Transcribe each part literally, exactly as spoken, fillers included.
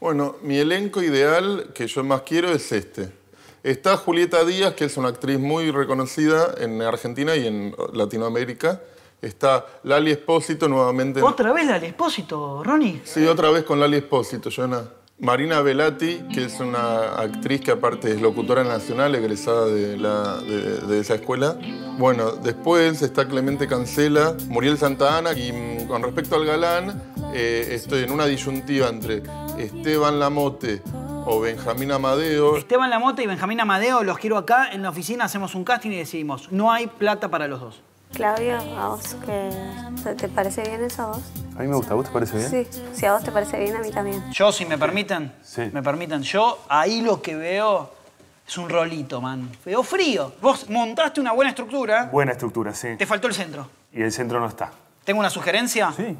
Bueno, mi elenco ideal que yo más quiero es este. Está Julieta Díaz, que es una actriz muy reconocida en Argentina y en Latinoamérica. Está Lali Espósito nuevamente. En... ¿Otra vez Lali Espósito, Ronnie? Sí, otra vez con Lali Espósito, Jonah. Marina Velati, que es una actriz que aparte es locutora nacional, egresada de, la, de, de esa escuela. Bueno, después está Clemente Cancela, Muriel Santa Ana y con respecto al galán, eh, estoy en una disyuntiva entre Esteban Lamote o Benjamín Amadeo. Esteban Lamote y Benjamín Amadeo los quiero acá. En la oficina hacemos un casting y decidimos. No hay plata para los dos. Claudio, ¿a vos qué? ¿Te parece bien eso a vos? A mí me gusta. ¿A vos te parece bien? Sí. Si a vos te parece bien, a mí también. Yo, si me permiten, sí. me permiten, yo ahí lo que veo es un rolito, man. Veo frío. Vos montaste una buena estructura. Buena estructura, sí. Te faltó el centro. Y el centro no está. ¿Tengo una sugerencia? Sí.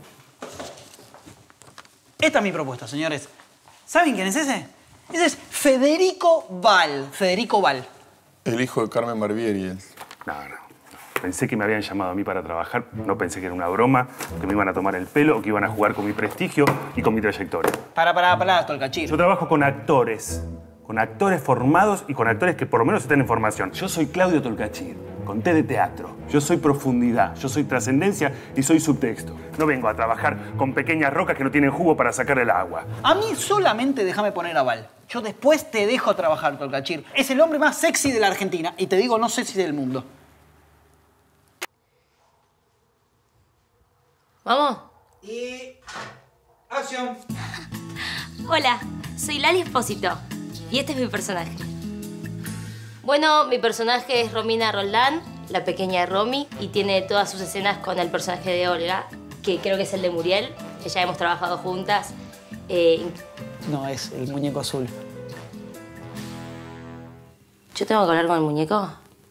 Esta es mi propuesta, señores. ¿Saben quién es ese? Ese es Federico Val. Federico Val. El hijo de Carmen Barbieri es. No, no. Pensé que me habían llamado a mí para trabajar. No pensé que era una broma, que me iban a tomar el pelo o que iban a jugar con mi prestigio y con mi trayectoria. Para, para, para, Tolcachir. Yo trabajo con actores. Con actores formados y con actores que por lo menos estén en formación. Yo soy Claudio Tolcachir, con T de teatro. Yo soy profundidad, yo soy trascendencia y soy subtexto. No vengo a trabajar con pequeñas rocas que no tienen jugo para sacar el agua. A mí solamente déjame poner a Val. Yo después te dejo trabajar, Tolcachir. Es el hombre más sexy de la Argentina. Y te digo, no sé si del mundo. ¿Vamos? Y... acción. Hola, soy Lali Espósito y este es mi personaje. Bueno, mi personaje es Romina Roldán, la pequeña Romy, y tiene todas sus escenas con el personaje de Olga, que creo que es el de Muriel, que ya hemos trabajado juntas. Eh, no, es el muñeco azul. ¿Yo tengo que hablar con el muñeco?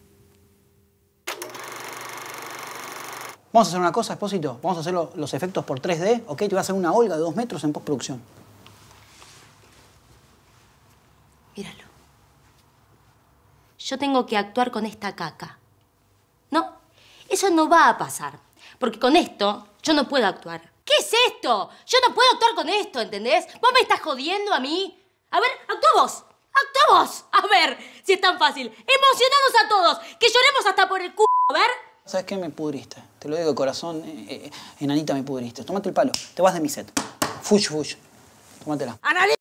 Vamos a hacer una cosa, Espósito. Vamos a hacer lo, los efectos por tres D, ¿ok? Te voy a hacer una Olga de dos metros en postproducción. Míralo. Yo tengo que actuar con esta caca. No, eso no va a pasar. Porque con esto yo no puedo actuar. ¿Qué es esto? Yo no puedo actuar con esto, ¿entendés? ¿Vos me estás jodiendo a mí? A ver, actúa vos. Actúa vos. A ver, si es tan fácil. Emocionados a todos. Que lloremos hasta por el c***. A ver. ¿Sabes qué? Me pudriste. Te lo digo de corazón. Eh, eh, enanita, me pudriste. Tómate el palo. Te vas de mi set. Fush, fush. Tómatela. ¡Analí!